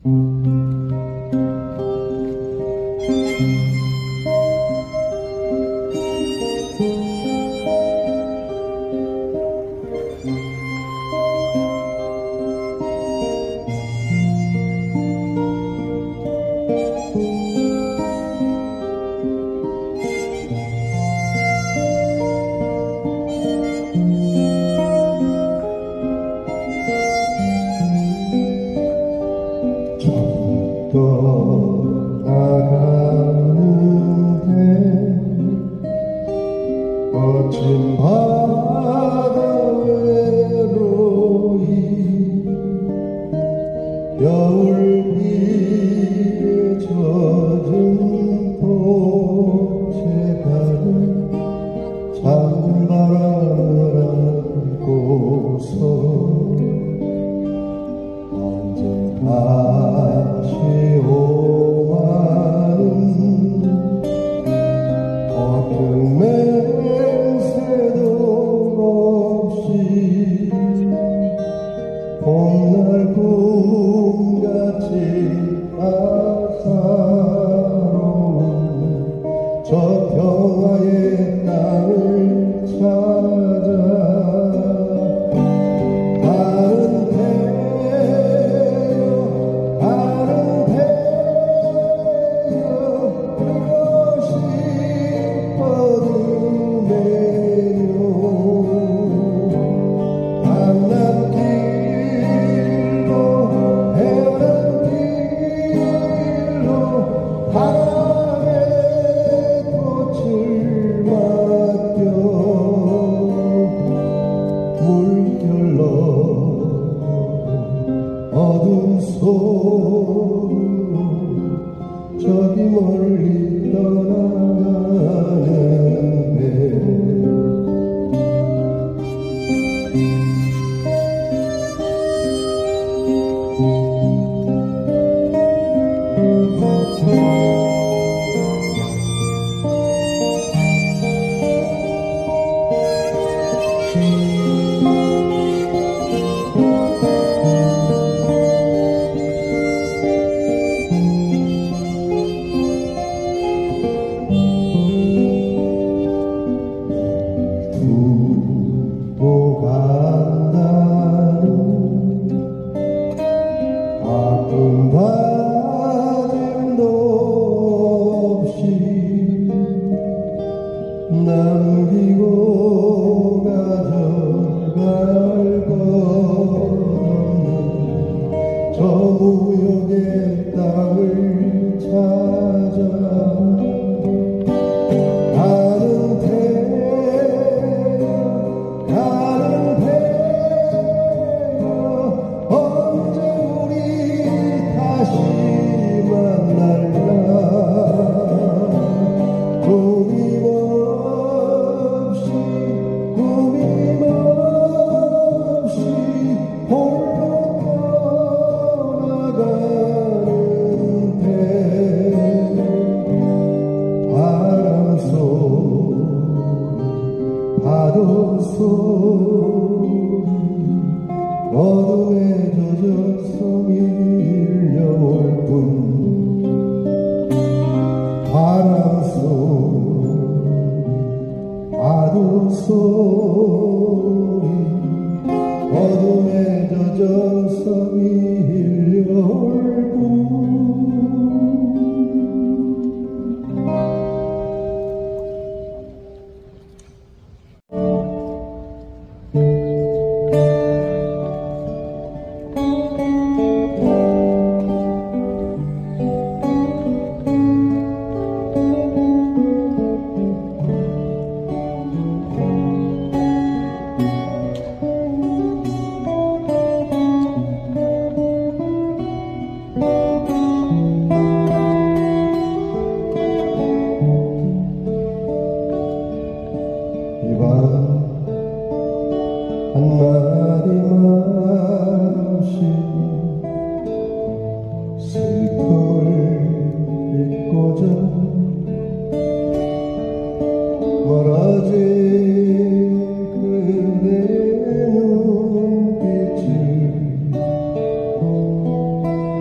거친 바다 외로이 겨울비에 젖은 도채가는 찬바람을 안고서 언제 다시 오마는 어떤 맹세도 없이 봄날 꿈같이 따사로운 저 평화의 땅을 찾아 가는 태여 가는 태여 그것이 어둠에요 밤낮길로 헤어난 길로 바람에 꽃을 맡겨 물결로 어둠 속으로 저기 멀리 떠나가는 배 두고 간다는 아픈 다짐도 없이 남기고 가져갈 것 없는 저 무역의 땅을 찾아 가는 태여 가는 태여 언제 우리 다시 만날까 꿈임없이 홀로 떠나가는 배 바람 속 파도 소리 어둠에 젖어서 밀려올 뿐 바람 속 파도 소리 어둠에 젖어서 밀려올 뿐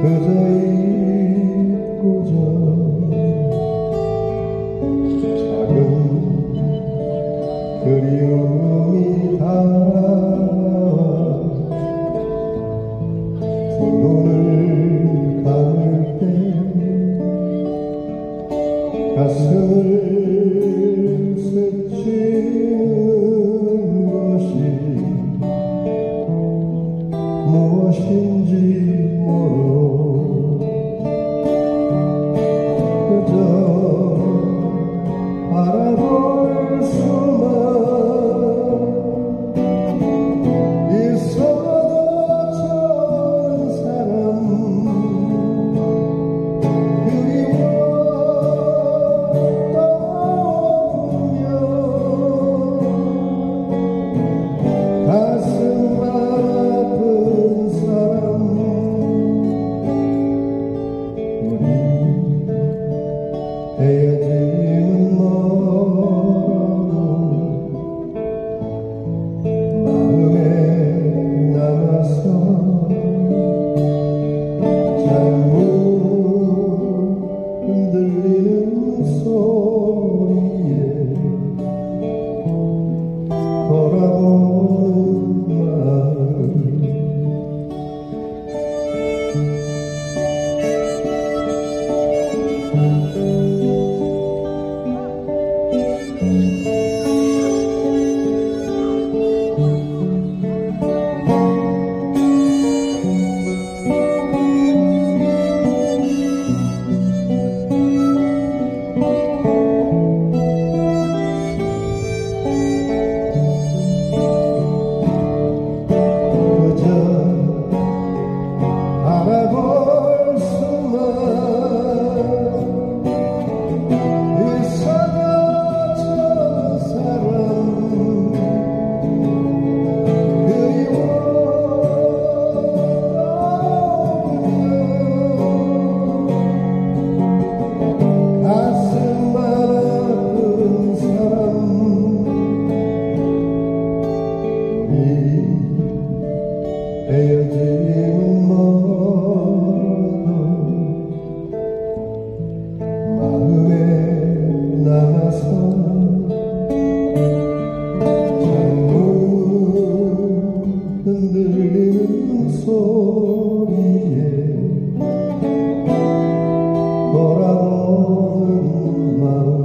그저 잊고자 작은 그리움이 다가와 두 눈을 감을 때 가슴을 스치는 것이 무엇인지 모르 그저 바라볼 수만 있어도 전 사람 그리워 떠오르며 가슴 아픈 사람 우리 헤어짐은 멀어도 마음에 남아서 잠못 흔들리는 소리에 돌아보는 마음 바라볼 수만 있어도 저 사람 그리워 떠오르며 가슴 아픈 사람 우리 헤어짐은 멀어도 마음에 남아서 잠못 흔들리는 소리에 돌아보는 마음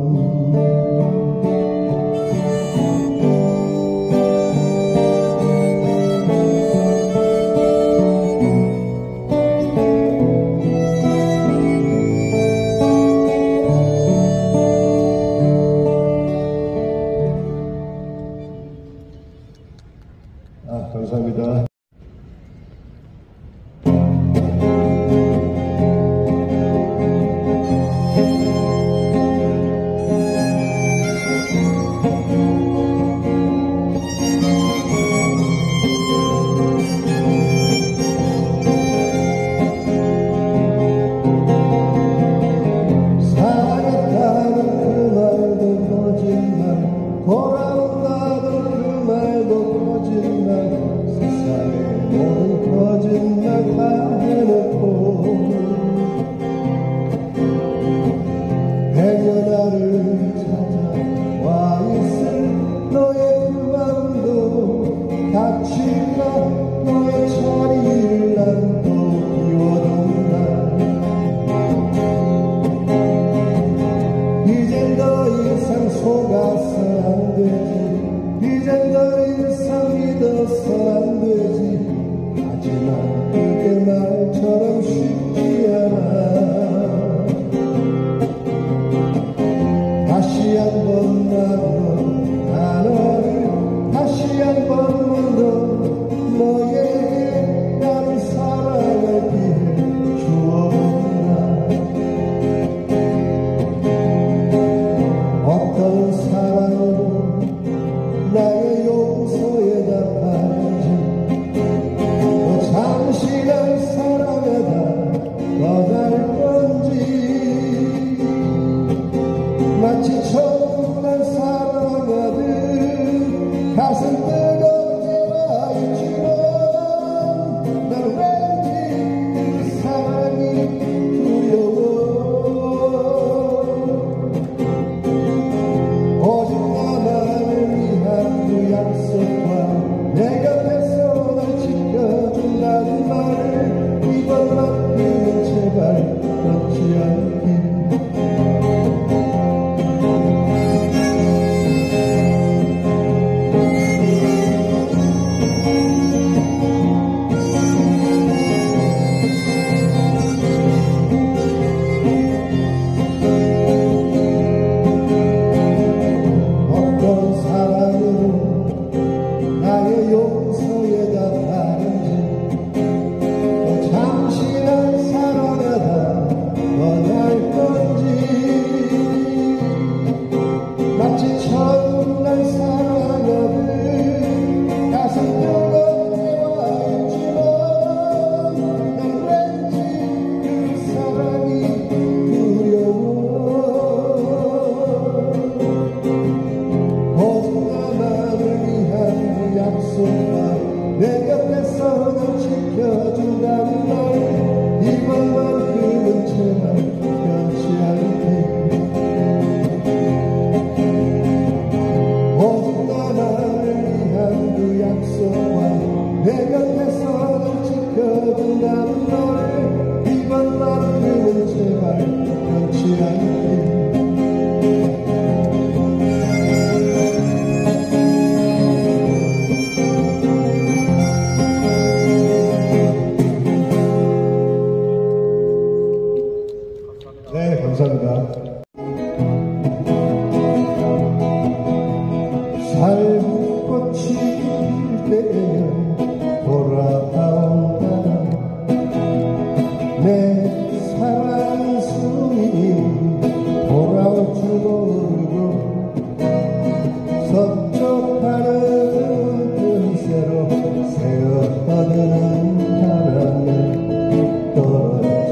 흐르는 바람에 떨어진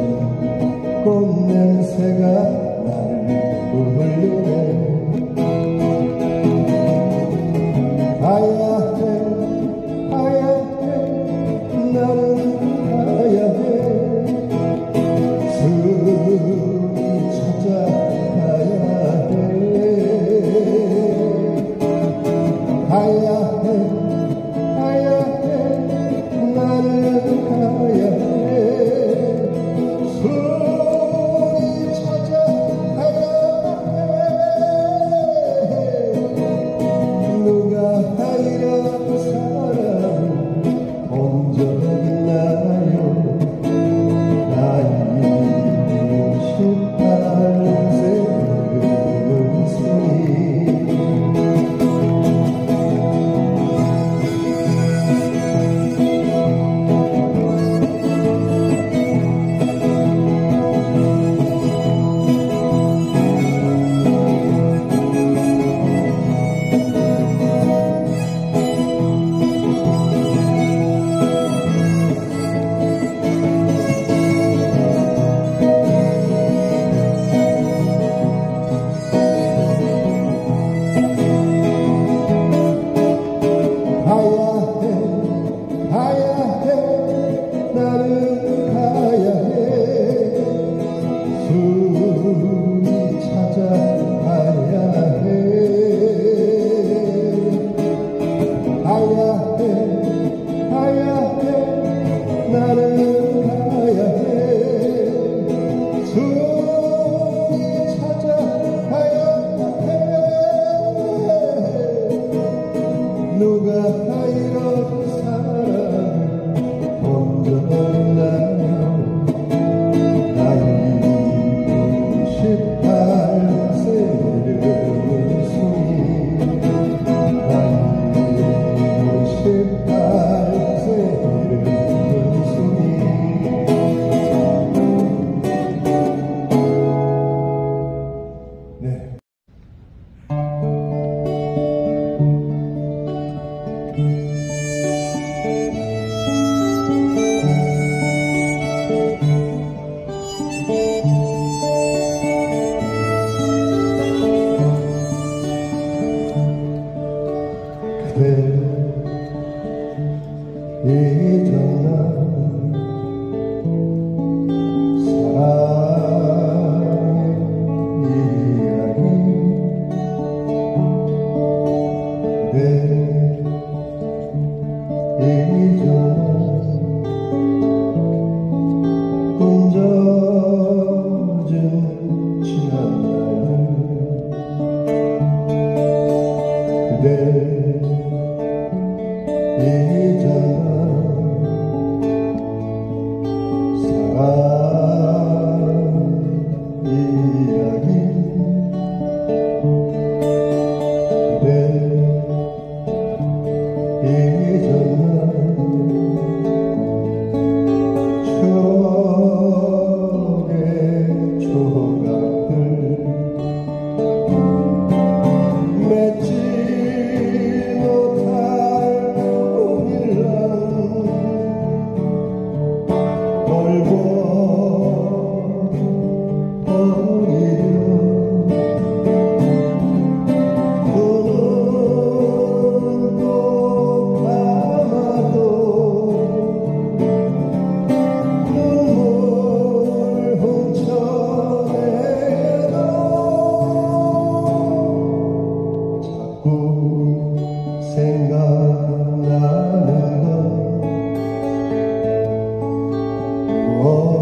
꽃냄새가 나를 울리네. 가야 해 가야 해 나는 가야 해 숨이 찾아가야 해 가야 해 가야 해 나는 가야 해 숨이 찾아가야 해 누가 이런 사람 혼자 있나요 나이 18세 은순이 가야 해 나는 가야 해 숨이 찾아가야 해 가야 해 가야 해 나는 가야 해 숨이 찾아가야 해 누가 이런 사람 혼자 있나요 나이 18세 은순이 나이 18세 은순이 네. 그대 잊었나 사랑의 이야기 그대 잊었나 꿈져진 지난 날 그대 잊었나 사랑 이야기 그대 잊었나 추억의 조각들 맺지 못할 멀고 버리려 눈은 또 감아도 눈물 훔쳐내도 자꾸 생각나는 건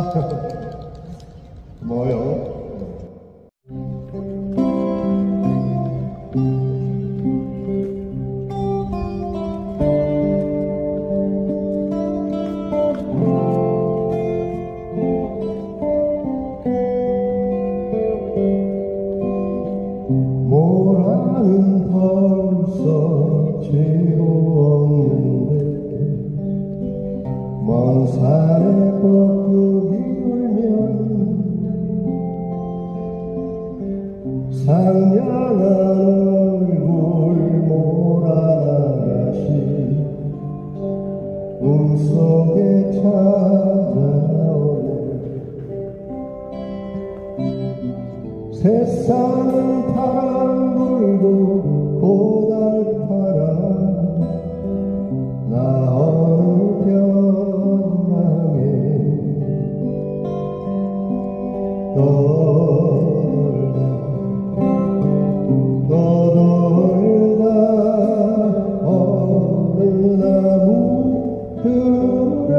뭐요? 모라는 벌써 지고 없는데 먼 산에 뻐꾸기 울면 상냥한 얼굴 모라나가시 꿈속에 찾아오네. 세상은 파란 불도 고달파라 나 어느 변방에 떠돌다 어느 나무 그늘에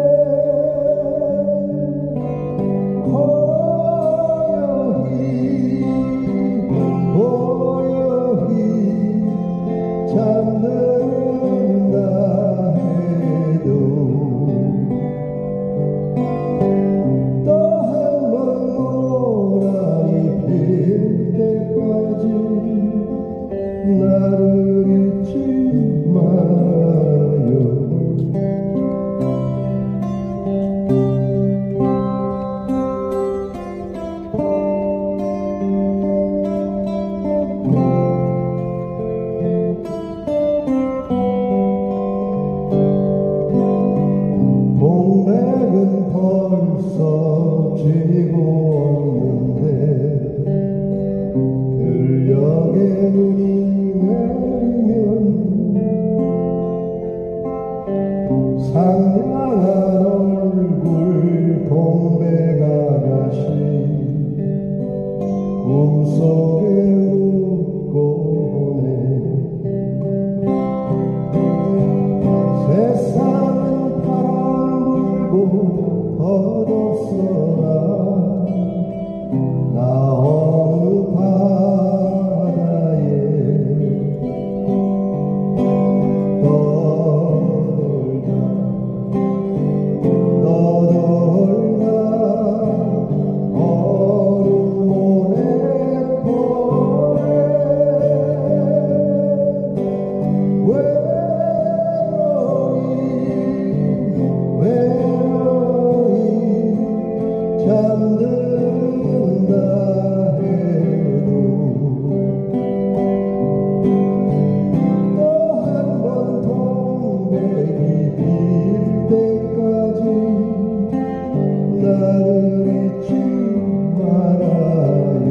잠든다 해도 또 한 번 모란이 필 때까지 나를 잊지 마요. 동백은 벌써 지고 없는데 들녘에 눈이 내리면 상냥한 얼굴 동백아가씨 꿈속에 웃고 오네. 세상은 어둡소라 나 어느 바다에 떠돌다 얼음 모래포에 잠든다 해도 또 한 번 동백이 필 때까지 나를 잊지 말아요.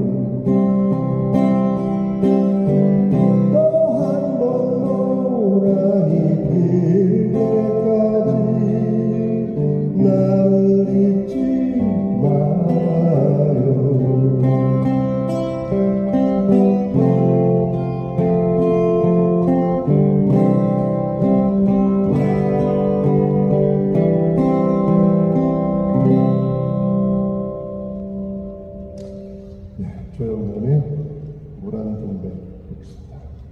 또 한 번 모란이 필 때까지 나를 잊지 조영련의 모란동백 듣겠습니다.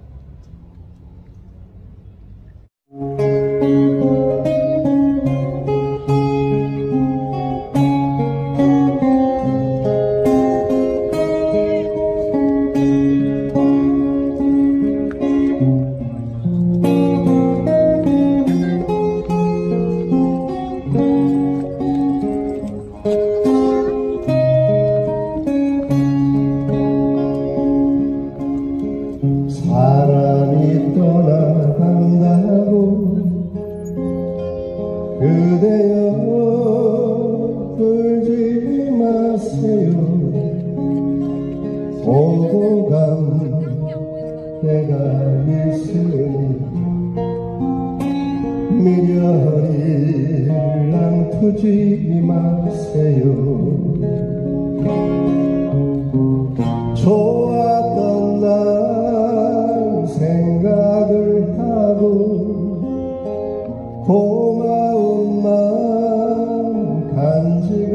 사람이 떠나간다고 그대여 울지 마세요. 오고 간 때가 있으니 미련이 랑투지 마세요. 좋았던 날 생각을 하고 고마운 마음 간직을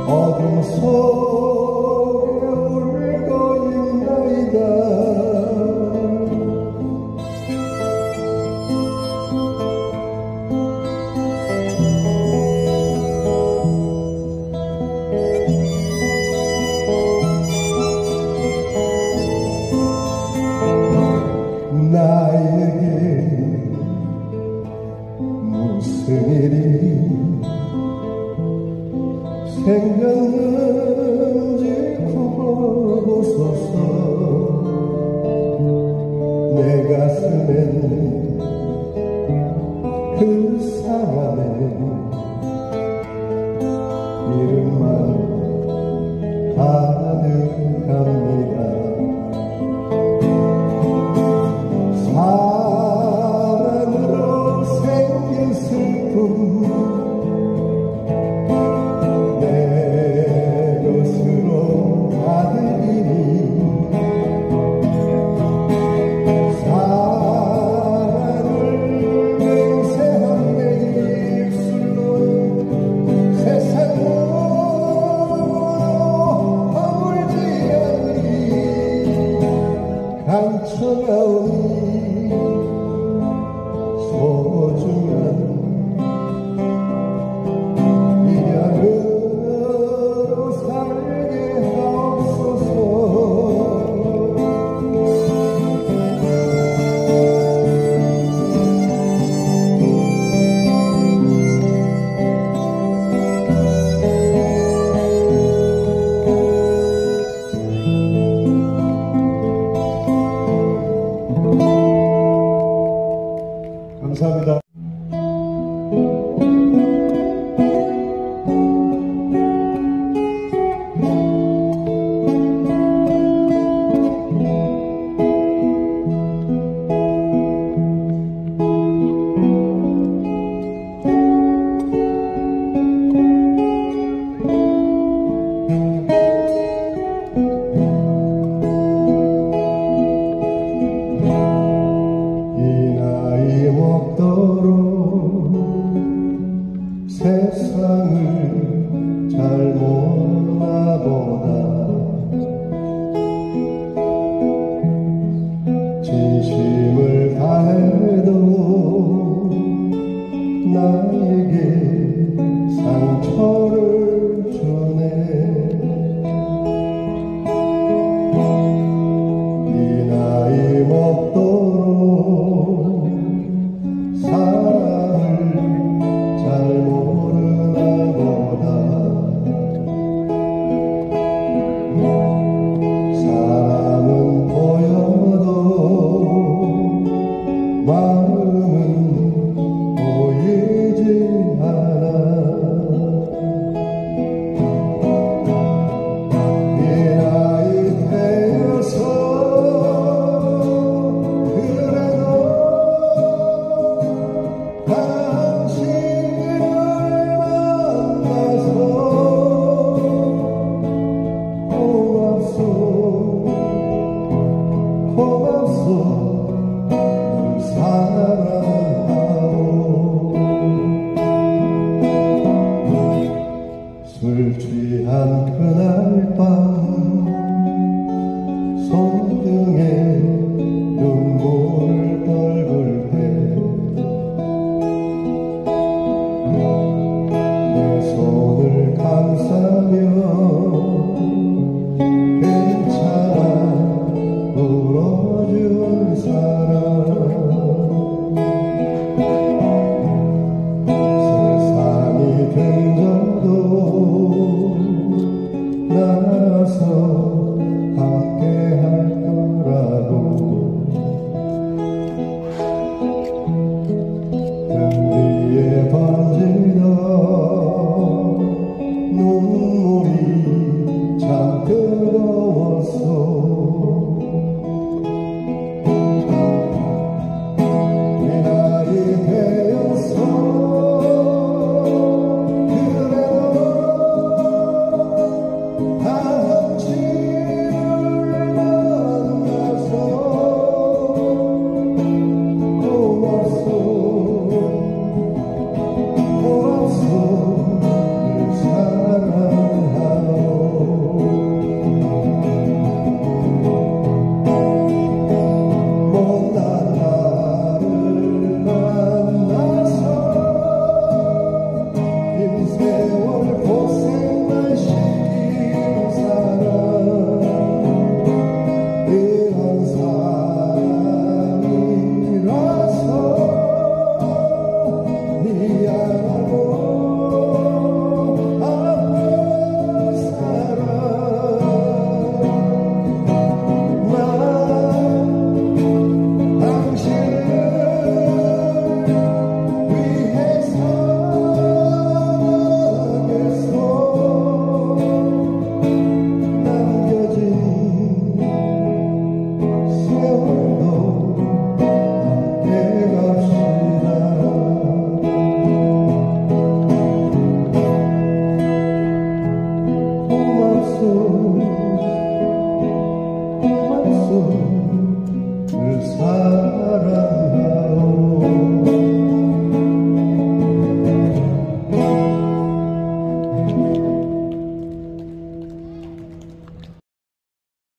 어둠 속에 울고 있나이다. 나에게 무슨 일이 생겼는지 묻어보소서. 내 가슴엔 그 사람의 이름만 가득합니다. 사랑으로 생긴 슬픔 내 것으로 가득이니 사랑을 맹세한 내 입술로 세상 모두 허물지 않으리. 감춰가 오니 소중한 인연으로 살게 하옵소서. 감사합니다. 세상을 잘 몰라 보다. 진심을 다해도 나에게 상처를 주네. 이 나이 먹도록 사랑을 잘 모르나 보다. 사람은 보여도 마음은 보이지 않아. 이 나이 되어서 술 취한 그날 밤 손등에 눈물을 떨굴 때 내 손을 감싸